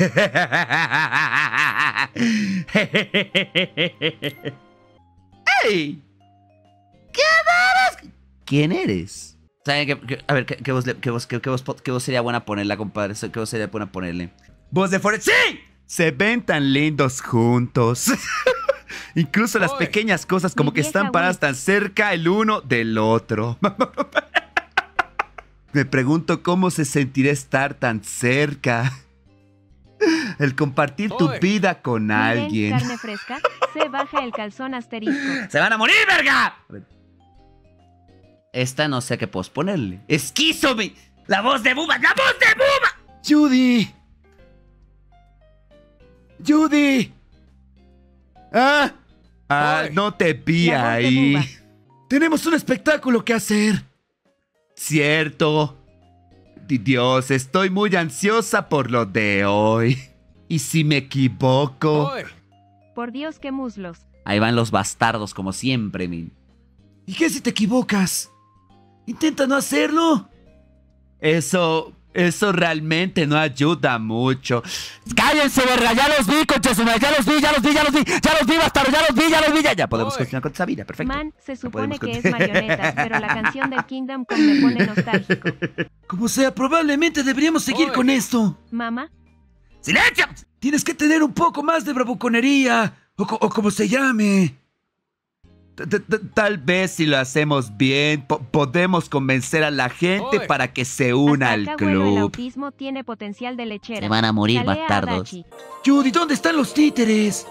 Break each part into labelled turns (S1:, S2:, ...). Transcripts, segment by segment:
S1: ¡Ey! ¿Qué haces? ¿Quién eres? ¿Saben a ver, ¿qué voz sería buena ponerla, compadre? ¿Qué voz sería buena ponerle? ¡Voz de Forest! ¡Sí! Se ven tan lindos juntos. Incluso las pequeñas cosas como que están paradas tan cerca el uno del otro. Me pregunto cómo se sentirá estar tan cerca. El compartir tu vida con alguien.
S2: Carne fresca, se baja el calzón asterisco.
S1: ¡Se van a morir, verga! A ver. Esta no sé qué posponerle. ¡Esquízome! ¡La voz de Bubba! ¡La voz de Bubba! ¡Judy! ¡Judy! No te vi ahí. Tenemos un espectáculo que hacer. Cierto. Dios, estoy muy ansiosa por lo de hoy. ¿Y si me equivoco?
S2: Por Dios, qué muslos.
S1: Ahí van los bastardos, como siempre, min. ¿Y qué si te equivocas? Intenta no hacerlo. Eso realmente no ayuda mucho. ¡Cállense, verga! ¡Ya los vi, conchesuma! ¡Ya los vi, bastardo! ¡Ya los vi! Ya podemos continuar con esta vida, perfecto.
S2: Man, se supone que es marionetas, pero la canción del Kingdom Come me pone nostálgico.
S1: Como sea, probablemente deberíamos seguir con esto.
S2: ¿Mamá?
S1: ¡Silencio! Tienes que tener un poco más de bravuconería, o como se llame. Tal vez si lo hacemos bien, podemos convencer a la gente para que se una al club.
S2: El autismo tiene potencial de lechera.
S1: Se van a morir,
S2: Chalea
S1: bastardos.
S2: Adachi.
S1: Judy, ¿dónde están los títeres?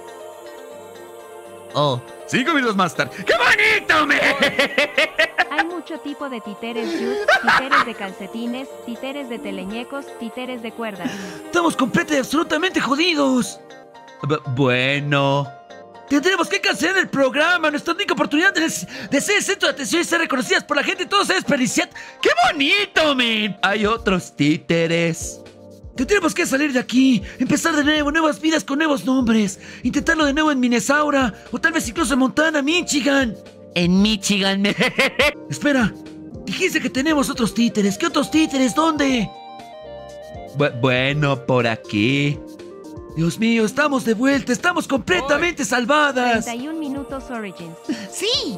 S1: 5 minutos más tarde. ¡Qué bonito, me!
S2: Hay mucho tipo de títeres, Jude. Títeres de calcetines, títeres de teleñecos, títeres de cuerdas.
S1: Estamos completamente y absolutamente jodidos. Bueno... Tendremos que cancelar el programa. Nuestra única oportunidad de ser el centro de atención y ser reconocidas por la gente. Todo se ha desperdiciado. ¡Qué bonito, men! Hay otros títeres. Tendremos que salir de aquí. Empezar de nuevo. Nuevas vidas con nuevos nombres. Intentarlo de nuevo en Minnesota. O tal vez incluso en Montana, Michigan. En Michigan. Espera. Dijiste que tenemos otros títeres. ¿Qué otros títeres? ¿Dónde? Bueno, por aquí. Dios mío, estamos de vuelta, estamos completamente salvadas.
S2: 31 minutos Origins.
S1: ¡Sí!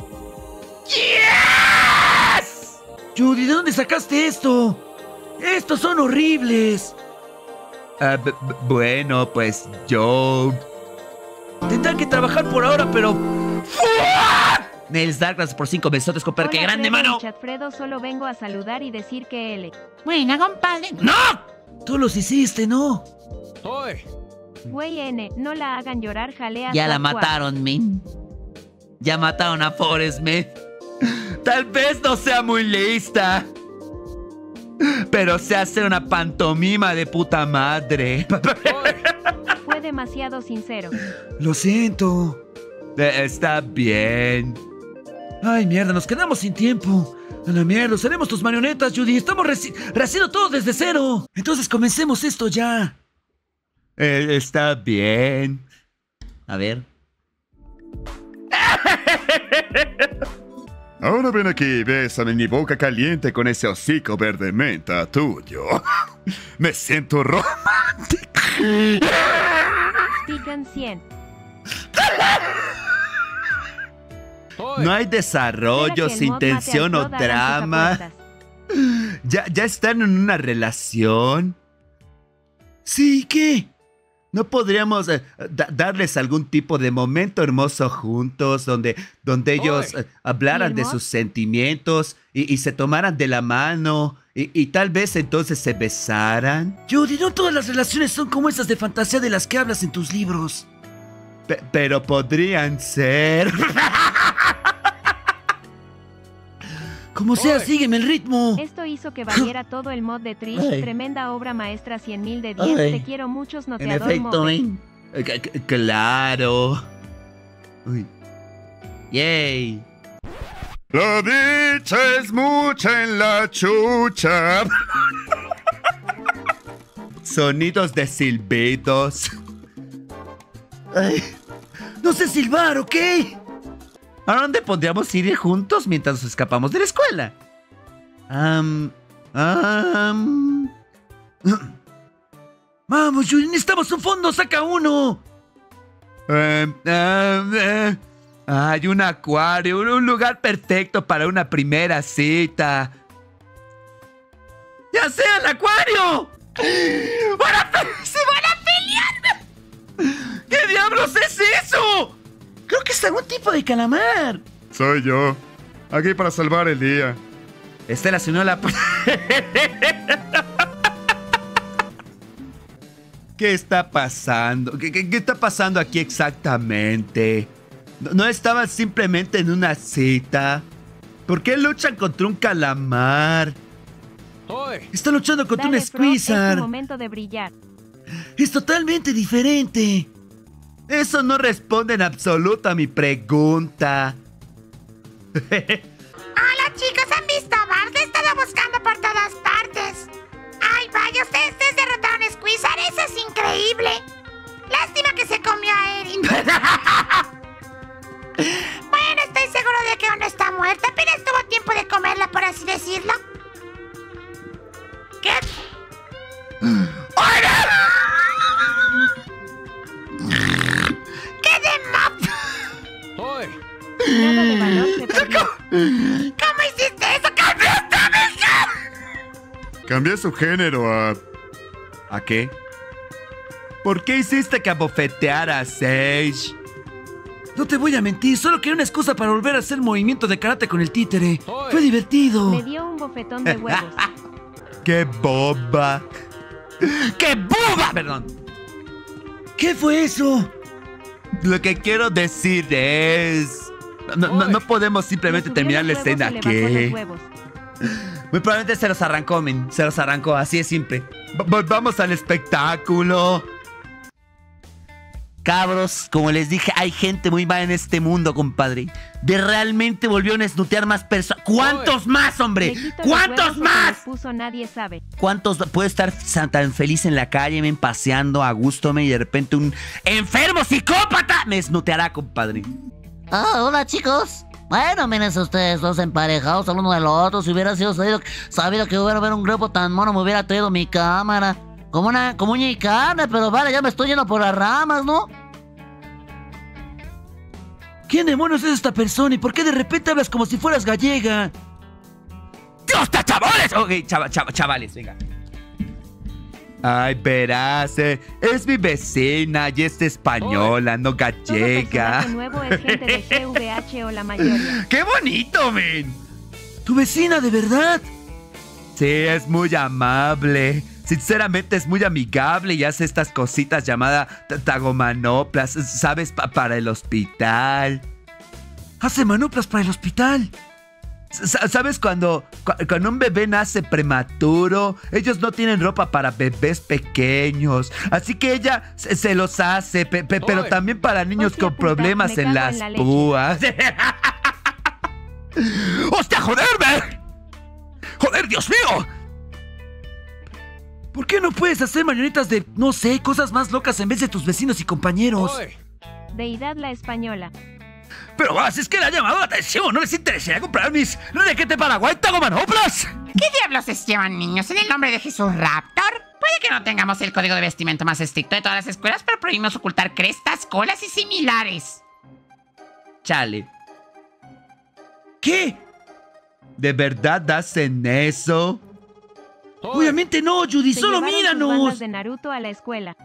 S1: ¡Yes! Judy, ¿de dónde sacaste esto? Estos son horribles. Bueno, pues yo... Tendrán que trabajar por ahora, pero... Nels Dark, gracias por 5 besotes, compadre. ¡Qué grande, mano!
S2: Chatfredo, solo vengo a saludar y decir que él...
S3: Buena, compadre.
S1: ¡No! Tú los hiciste, ¿no?
S2: Güey N, no la hagan llorar, jalea.
S1: Ya la mataron, men. Ya mataron a Forrest, men. Tal vez no sea muy lista, pero se hace una pantomima de puta madre.
S2: Fue demasiado sincero.
S1: Lo siento. Está bien. Ay, mierda, nos quedamos sin tiempo. A la mierda, seremos tus marionetas, Judy. Estamos rehaciendo todo desde cero. Entonces comencemos esto ya. Está bien. A ver.
S4: Ahora ven aquí, bésame mi boca caliente con ese hocico verde menta tuyo. Me siento romántico.
S2: Pican 100.
S1: No hay desarrollo, sin tensión o drama. ¿Ya están en una relación? Sí, ¿qué? ¿No podríamos darles algún tipo de momento hermoso juntos donde ellos hablaran de sus sentimientos y se tomaran de la mano y tal vez entonces se besaran? Judy, no todas las relaciones son como esas de fantasía de las que hablas en tus libros. Pero podrían ser. Como sea, sígueme el ritmo.
S2: Esto hizo que valiera todo el mod de Trish.
S1: Ay.
S2: Tremenda obra maestra, 100.000 de 10.
S1: Ay.
S2: Te quiero muchos,
S1: En
S2: noteador
S1: efecto,
S2: Mope.
S1: claro. Uy. Yay.
S4: La dicha es mucha en la chucha.
S1: Sonidos de silbidos. Ay. No sé silbar, ¿ok? ¿A dónde podríamos ir juntos mientras nos escapamos de la escuela? Vamos, Judy, necesitamos un fondo, saca uno. Hay un acuario, un lugar perfecto para una primera cita. ¡Ya sea el acuario! ¡Se van a pelear! ¿Qué diablos es eso? Creo que es algún tipo de calamar.
S4: Soy yo. Aquí para salvar el día.
S1: Estela se unió a la... ¿Qué está pasando? ¿Qué está pasando aquí exactamente? ¿No estaban simplemente en una cita? ¿Por qué luchan contra un calamar? Está luchando contra un squeezer.
S2: Es tu momento de brillar.
S1: Es totalmente diferente. Eso no responde en absoluto a mi pregunta.
S3: Hola chicos, ¿han visto a Bart? Le he estado buscando por todas partes. Ay, vaya, ustedes derrotaron a Squeezer, eso es increíble. Lástima que se comió a Erin. Bueno, estoy seguro de que aún no está muerta, apenas tuvo tiempo de comerla, por así decirlo. ¿Qué? ¡Oiga! ¡Qué
S2: Nada de valor se perdió.
S3: ¿Cómo hiciste eso? ¡Cambiaste a mi hija!
S4: Cambié su género a...
S1: ¿A qué? ¿Por qué hiciste que abofeteara a Sage? No te voy a mentir, solo quería una excusa para volver a hacer movimiento de karate con el títere. Fue divertido.
S2: Me dio un bofetón de huevos.
S1: ¡Qué boba! ¡Qué boba! Perdón. ¿Qué fue eso? Lo que quiero decir es... No podemos simplemente terminar la escena aquí. Muy probablemente se los arrancó, men. Se los arrancó, así es simple. Vamos al espectáculo. Cabros, como les dije, hay gente muy mala en este mundo, compadre. De realmente volvieron a snutear más personas. ¿Cuántos más, hombre? ¿Cuántos más?
S2: Nadie sabe.
S1: ¿Cuántos? Puedo estar tan feliz en la calle, men, paseando a gusto, men, y de repente un enfermo psicópata me snuteará, compadre.
S5: Ah, hola chicos. Bueno, miren ustedes dos emparejados al uno del otro. Si hubiera sido sabido que hubiera haber un grupo tan mono, me hubiera traído mi cámara. Como uña y carne, pero vale, ya me estoy yendo por las ramas, ¿no?
S1: ¿Quién demonios es esta persona y por qué de repente hablas como si fueras gallega? ¡Dios, está chavales! Ok, chavales, venga. Ay, verás, es mi vecina y es española, no gallega.
S2: Todo nuevo es gente de GVH o la mayoría.
S1: ¡Qué bonito, men! ¿Tu vecina, de verdad? Sí, es muy amable. Sinceramente es muy amigable y hace estas cositas llamadas tagomanoplas, ¿sabes? Para el hospital. ¿Hace manoplas para el hospital? ¿Sabes cuando un bebé nace prematuro? Ellos no tienen ropa para bebés pequeños. Así que ella se los hace, pero también para niños con problemas en las púas. ¡Hostia, joderme! ¡Joder, Dios mío! ¿Por qué no puedes hacer marionetas de, no sé, cosas más locas en vez de tus vecinos y compañeros?
S2: Deidad la española.
S1: Pero vas, es que le ha llamado la atención. ¿No les interesaría comprar mis requete Paraguay tagomanoplas?
S3: ¿Qué diablos es llevan, niños? ¿En el nombre de Jesús Raptor? Puede que no tengamos el código de vestimenta más estricto de todas las escuelas, pero prohibimos ocultar crestas, colas y similares.
S1: Chale. ¿Qué? ¿De verdad hacen eso? Obviamente no, Judy, solo míranos.
S2: Bandas de Naruto a la escuela.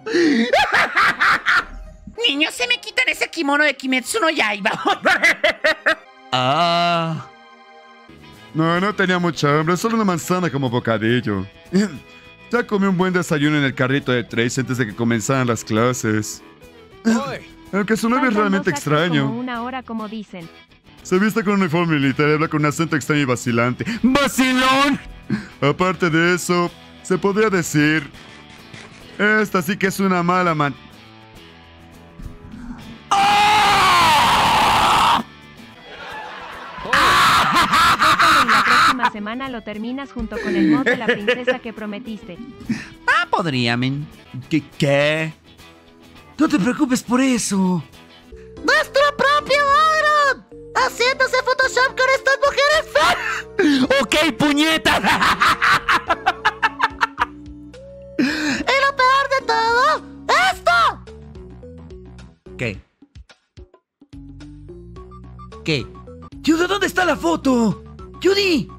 S3: Niños, se me quitan ese kimono de Kimetsu no Yaiba.
S4: No tenía mucha hambre, solo una manzana como bocadillo. Ya comí un buen desayuno en el carrito de Trace antes de que comenzaran las clases. Aunque su novio es realmente extraño.
S2: Como una hora, como dicen.
S4: Se viste con un uniforme militar y habla con un acento extraño y vacilante.
S1: ¡Vacilón!
S4: Aparte de eso, se podría decir... Esta sí que es una mala
S2: La próxima semana lo terminas junto con el mod de la princesa que prometiste.
S1: Podría, men. ¿Qué? No te preocupes por eso.
S5: ¡Nuestro propio Iron! ¡Haciéndose Photoshop con estas mujeres!
S1: ¡Ok, puñeta!
S5: Y lo peor de todo
S1: ¿Qué? ¿Qué? Judy, ¿dónde está la foto? Judy.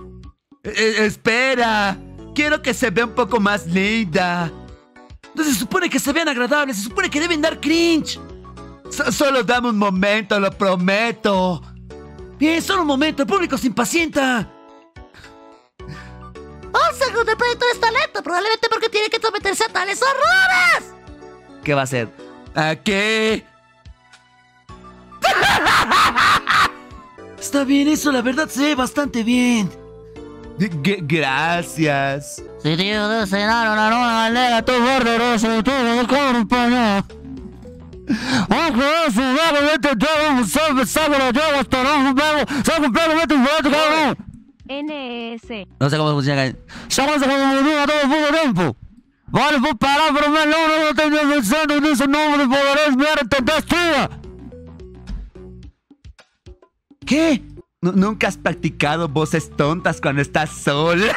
S1: Espera. Quiero que se vea un poco más linda. No se supone que se vean agradables, se supone que deben dar cringe. Solo dame un momento, lo prometo. Bien, solo un momento, el público se impacienta.
S5: Un segundo, el proyector está lento, probablemente porque tiene que someterse a tales horrores.
S1: ¿Qué va a hacer? ¿A qué? Está bien, eso la verdad se ve bastante bien. Gracias.
S5: Si tío de cenar una nueva galera, tú gorderoso, tú de cobre para aunque es un gato, vete todo, sabe lo llevo hasta un bebo, se completamente un gato, cabrón.
S2: NS.
S5: No sé cómo funciona. Estamos como todo el puto tiempo. Vale, pues parar, pero me no tengo pensando en ese nombre, podrás ver, intentas tuya.
S1: ¿Qué? ¿Nunca has practicado voces tontas cuando estás sola?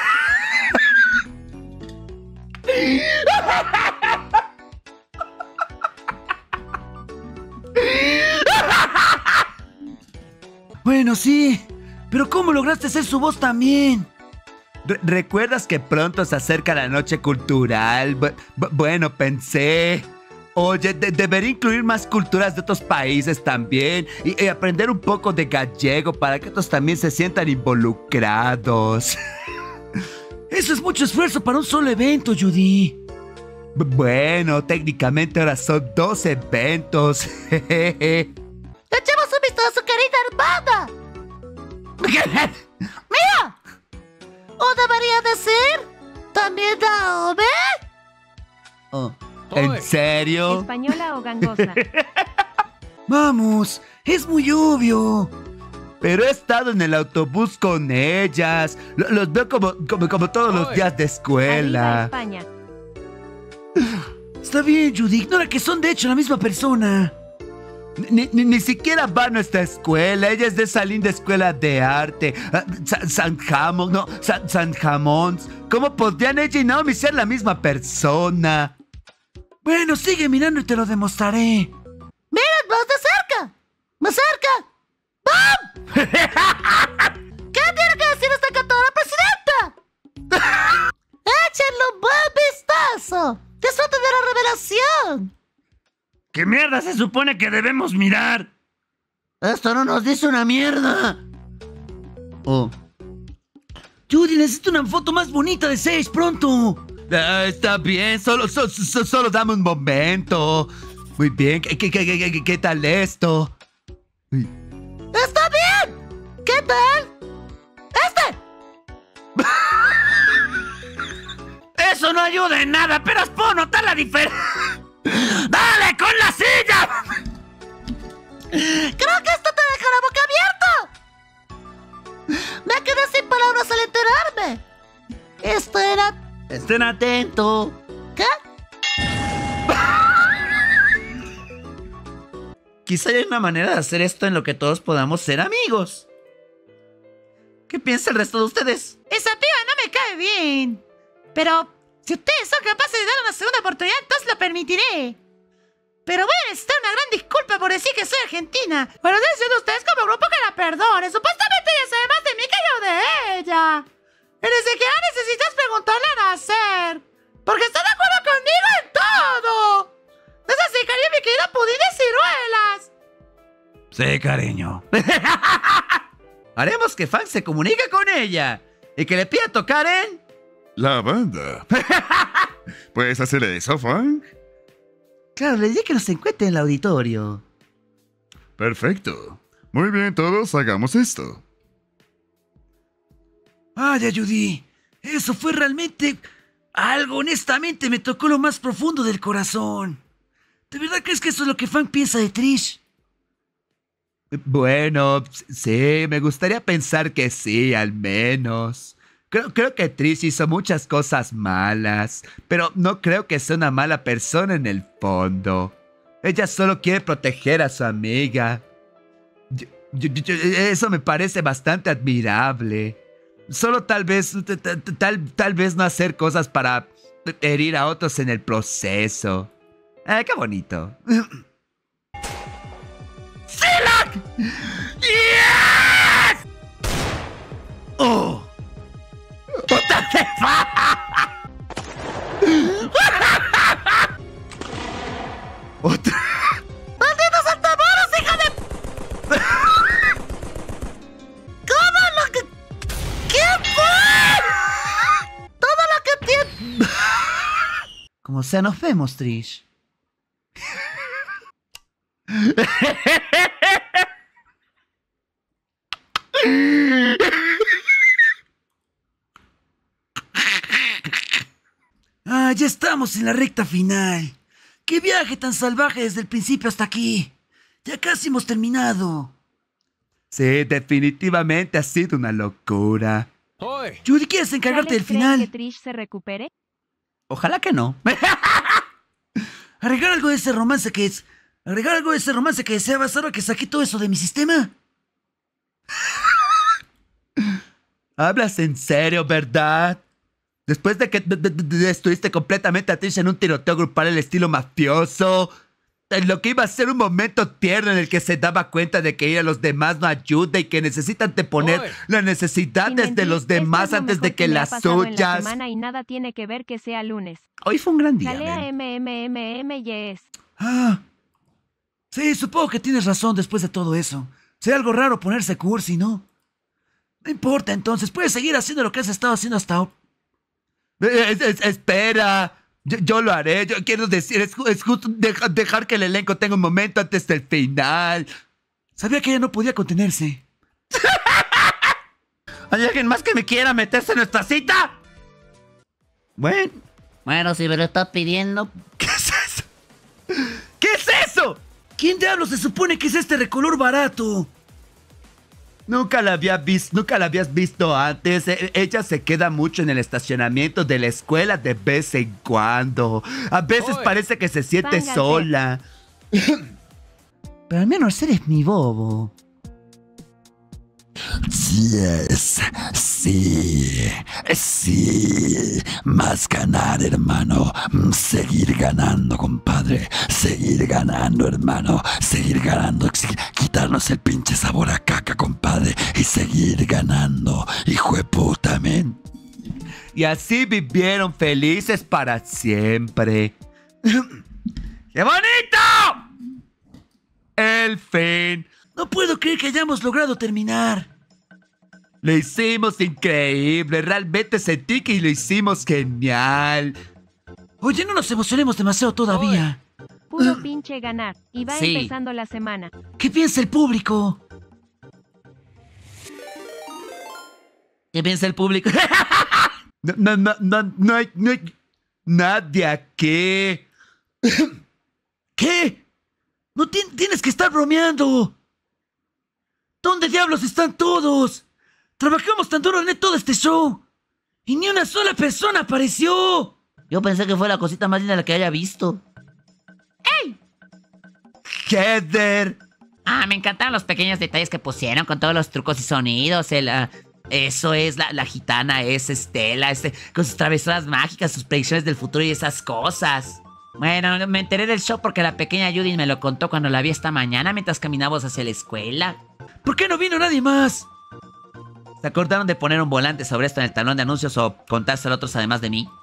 S1: Bueno, sí, pero ¿cómo lograste hacer su voz también? ¿Recuerdas que pronto se acerca la noche cultural? Bueno, pensé... Oye, debería incluir más culturas de otros países también y aprender un poco de gallego para que otros también se sientan involucrados. Eso es mucho esfuerzo para un solo evento, Judy. Bueno, técnicamente ahora son 2 eventos.
S5: ¡Echemos un vistazo a su querida hermana! ¡Mira! ¿O debería decir? ¿También Naomi?
S1: Oh. ¿En serio?
S2: Española o gangosa.
S1: Vamos, es muy obvio. Pero he estado en el autobús con ellas. Los veo como todos los días de escuela.
S2: Arriba España.
S1: Está bien, Judy, ignora que son de hecho la misma persona. Ni siquiera va a nuestra escuela. Ella es de esa linda escuela de arte. San Jamón. ¿Cómo podrían ella y Naomi ser la misma persona? Bueno, sigue mirando y te lo demostraré.
S5: ¡Miren, más de cerca! ¡Más cerca! ¡Bam! ¿Qué tiene que decir esta cantadora presidenta? ¡Échenle un buen vistazo! ¡Disfruten de la revelación!
S1: ¿Qué mierda se supone que debemos mirar?
S5: Esto no nos dice una mierda.
S1: Oh. Judy, necesito una foto más bonita de Sage, pronto. Está bien, solo dame un momento. Muy bien, ¿qué tal esto?
S5: ¡Está bien! ¿Qué tal?
S1: Eso no ayuda en nada, pero os puedo notar la diferencia. ¡Dale con la silla!
S5: Creo que esto te deja la boca abierta. Me quedé sin palabras al enterarme. Esto era...
S1: Estén atentos.
S5: ¿Qué?
S1: Quizá haya una manera de hacer esto en lo que todos podamos ser amigos. ¿Qué piensa el resto de ustedes?
S3: Esa piba no me cae bien. Pero si ustedes son capaces de dar una segunda oportunidad, entonces lo permitiré. Pero voy a necesitar una gran disculpa por decir que soy argentina. Pero estoy diciendo a ustedes como grupo que la perdone. Supuestamente ella sabe más de mí que yo de ella. Y ni siquiera necesitas preguntarle a Nacer. Porque está de acuerdo conmigo en todo. ¿No es así, cariño, mi querida pudín de ciruelas?
S1: Sí, cariño. Haremos que Fang se comunique con ella y que le pida tocar en...
S4: La banda. ¿Puedes hacer eso, Fang?
S1: Claro, le diré que nos encuentre en el auditorio.
S4: Perfecto. Muy bien, todos hagamos esto.
S1: Vaya, Judy. Eso fue realmente... algo, honestamente, me tocó lo más profundo del corazón. ¿De verdad crees que eso es lo que Fang piensa de Trish? Bueno, sí, me gustaría pensar que sí, al menos. Creo que Trish hizo muchas cosas malas, pero no creo que sea una mala persona en el fondo. Ella solo quiere proteger a su amiga. Eso me parece bastante admirable. Solo tal vez no hacer cosas para herir a otros en el proceso. ¡Qué bonito! ¡Yes! ¡Oh! ¡Otra jefa! ¡Otra!
S3: ¡Malditos saltamoros, hija de... ¿Cómo lo que...? ¿Quién fue? Todo lo que tiene...
S1: Como sea, nos vemos, Trish. Ah, ya estamos en la recta final. ¡Qué viaje tan salvaje desde el principio hasta aquí! Ya casi hemos terminado. Sí, definitivamente ha sido una locura. Judy, ¿quieres encargarte del final?
S2: ¿Crees que Trish se recupere?
S1: Ojalá que no. Agregar algo de ese romance que es... Agregar algo de ese romance que deseabas ahora que saqué todo eso de mi sistema. Hablas en serio, ¿verdad? Después de que destruiste completamente a Trish en un tiroteo grupal al estilo mafioso, en lo que iba a ser un momento tierno en el que se daba cuenta de que ir a los demás no ayuda y que necesitan anteponer las necesidades de los demás antes de que las suyas.
S2: Y nada tiene que ver que sea lunes.
S1: Hoy fue un gran día.
S2: Jalea MMMMYes.
S1: Ah, sí, supongo que tienes razón después de todo eso. Sería algo raro ponerse cursi, ¿no? No importa, entonces, puedes seguir haciendo lo que has estado haciendo hasta ahora. Espera, yo lo haré. Yo quiero decir, es justo dejar que el elenco tenga un momento antes del final. Sabía que ella no podía contenerse. ¿Hay alguien más que me quiera meterse en nuestra cita?
S5: Bueno, si me lo estás pidiendo.
S1: ¿Qué es eso? ¿Qué es eso? ¿Quién diablos se supone que es este recolor barato? Nunca la habías visto antes. Ella se queda mucho en el estacionamiento de la escuela de vez en cuando. A veces parece que se siente sola. Pero al menos eres mi bobo.
S6: Yes, sí. Más ganar, hermano. Seguir ganando, compadre. Seguir ganando, hermano. Seguir ganando. Quitarnos el pinche sabor a caca, compadre. Y seguir ganando, hijo de puta, men.
S1: Y así vivieron felices para siempre. ¡Qué bonito! El fin. No puedo creer que hayamos logrado terminar. Lo hicimos increíble. Realmente sentí que lo hicimos genial. Oye, no nos emocionemos demasiado todavía.
S2: Puro pinche ganar. Y va empezando la semana.
S1: ¿Qué piensa el público?
S5: ¿Qué piensa el público?
S1: No hay nadie aquí. ¿Qué? No tienes que estar bromeando. ¿Dónde diablos están todos? Trabajamos tan duro en todo este show y ni una sola persona apareció.
S5: Yo pensé que fue la cosita más linda la que haya visto.
S3: ¡Ey!
S1: Heather.
S5: Me encantaron los pequeños detalles que pusieron con todos los trucos y sonidos. Eso es, la gitana es Estela, con sus travesuras mágicas, sus predicciones del futuro y esas cosas. Bueno, me enteré del show porque la pequeña Judy me lo contó cuando la vi esta mañana mientras caminábamos hacia la escuela.
S1: ¿Por qué no vino nadie más?
S5: ¿Se acordaron de poner un volante sobre esto en el talón de anuncios o contárselo a otros además de mí?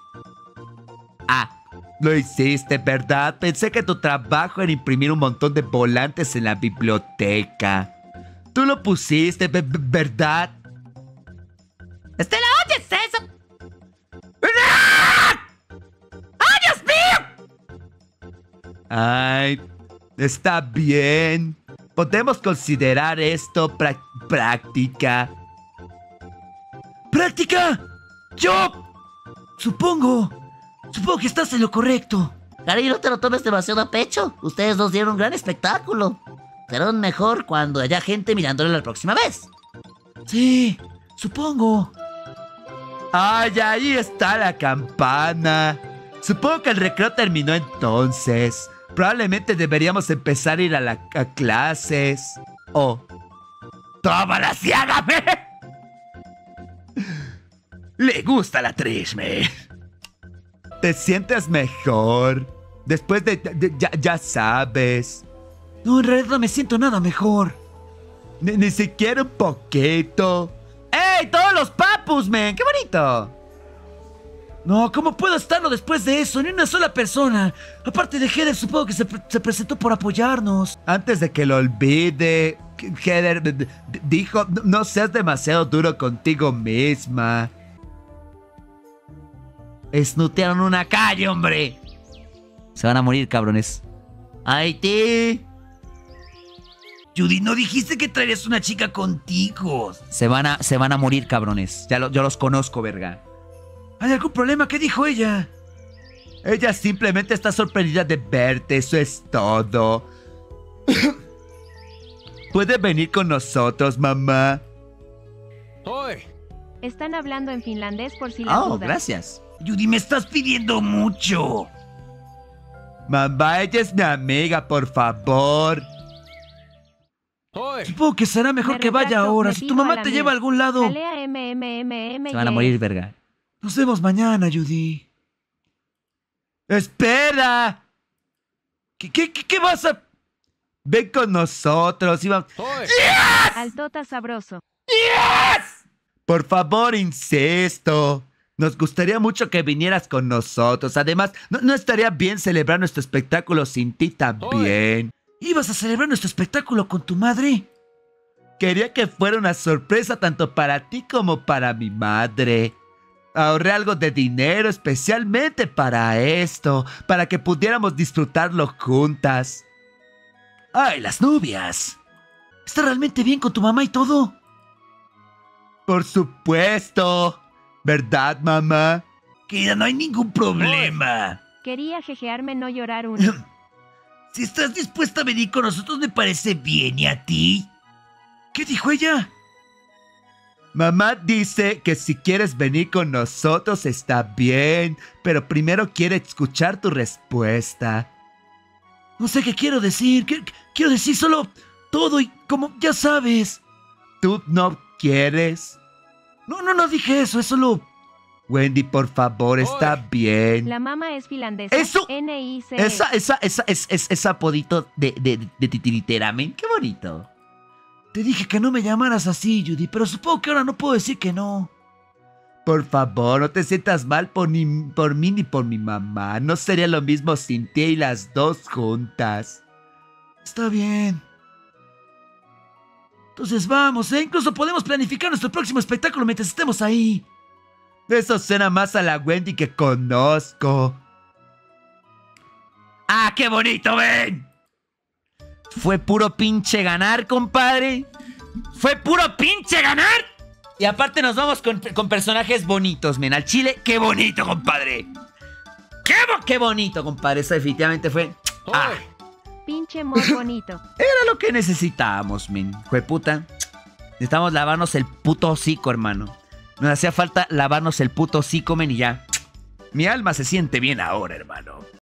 S1: Lo hiciste, ¿verdad? Pensé que tu trabajo era imprimir un montón de volantes en la biblioteca. Tú lo pusiste, ¿verdad?
S3: ¡Estela, oyes eso!
S1: ¡Ay, Dios mío! Ay, está bien. Podemos considerar esto práctica. ¿Práctica? ¡Yo! Supongo que estás en lo correcto.
S5: Cari, no te lo tomes demasiado a pecho. Ustedes dos dieron un gran espectáculo. Será mejor cuando haya gente mirándolo la próxima vez.
S1: Sí, supongo. ¡Ay, ahí está la campana! Supongo que el recreo terminó entonces. Probablemente deberíamos empezar a ir a clases. ¡Tómala, sí, hágame! Le gusta la Trish, me. ¿Te sientes mejor? Después de ya sabes. No, en realidad no me siento nada mejor. Ni siquiera un poquito. ¡Ey! ¡Todos los papus, men! ¡Qué bonito! No, ¿cómo puedo estarlo después de eso? Ni una sola persona. Aparte de Heather, supongo que se presentó por apoyarnos. Antes de que lo olvide, Heather dijo, no seas demasiado duro contigo misma. Esnutearon una calle, hombre. Se van a morir, cabrones. ¡Haití! Judy, ¿no dijiste que traerías una chica contigo? Se van a morir, cabrones. Yo los conozco, verga. ¿Hay algún problema? ¿Qué dijo ella? Ella simplemente está sorprendida de verte, eso es todo. ¿Puede venir con nosotros, mamá?
S2: ¡Hoy! Están hablando en finlandés por si la dudas.
S1: Oh, gracias. Judy, me estás pidiendo mucho. Mamá, ella es mi amiga, por favor. Supongo que será mejor que vaya ahora. Si tu mamá te lleva a algún lado. Se van a morir, verga. Nos vemos mañana, Judy. ¡Espera! ¿Qué vas a...? Ven con nosotros y vamos... ¡Yes!
S2: Altota sabroso.
S1: ¡Yes! Por favor, insisto. Nos gustaría mucho que vinieras con nosotros. Además, ¿no estaría bien celebrar nuestro espectáculo sin ti también? ¿Ibas a celebrar nuestro espectáculo con tu madre? Quería que fuera una sorpresa tanto para ti como para mi madre. Ahorré algo de dinero especialmente para esto, para que pudiéramos disfrutarlo juntas. ¡Ay, las novias! ¿Está realmente bien con tu mamá y todo? Por supuesto. ¿Verdad, mamá? Querida, no hay ningún problema.
S2: Quería jejearme, no llorar uno.
S1: Si estás dispuesta a venir con nosotros me parece bien, ¿y a ti? ¿Qué dijo ella? Mamá dice que si quieres venir con nosotros está bien, pero primero quiere escuchar tu respuesta. No sé qué quiero decir. Quiero decir solo todo y como ya sabes. ¿Tú no quieres? No dije eso, es solo... Wendy, por favor, está bien.
S2: La mamá es finlandesa.
S1: ¡Eso!
S2: N-I-C.
S1: Esa apodito de titiritera, men. ¡Qué bonito! Te dije que no me llamaras así, Judy, pero supongo que ahora no puedo decir que no. Por favor, no te sientas mal por mí ni por mi mamá. No sería lo mismo sin ti y las dos juntas. Está bien. Entonces vamos, ¿eh? Incluso podemos planificar nuestro próximo espectáculo mientras estemos ahí. Eso suena más a la Wendy que conozco. ¡Ah, qué bonito, ven! Fue puro pinche ganar, compadre. Fue puro pinche ganar. Y aparte nos vamos con personajes bonitos, men. Al chile, qué bonito, compadre. Qué bonito, compadre. Eso definitivamente fue... ¡Ah!
S2: Pinche mod bonito.
S1: Era lo que necesitábamos, men. Jueputa. Necesitamos lavarnos el puto hocico, hermano. Nos hacía falta lavarnos el puto hocico, men, y ya. Mi alma se siente bien ahora, hermano.